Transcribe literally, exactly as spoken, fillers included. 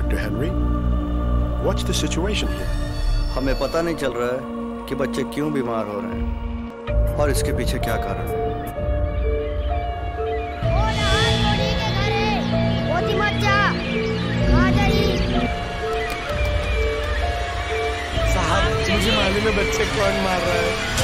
Doctor Henry, what's the situation here? हमें पता नहीं चल रहा है कि बच्चे क्यों बीमार हो रहे हैं और इसके पीछे क्या कारण है। साहब, मुझे मालूम है बच्चे कौन मार रहा है।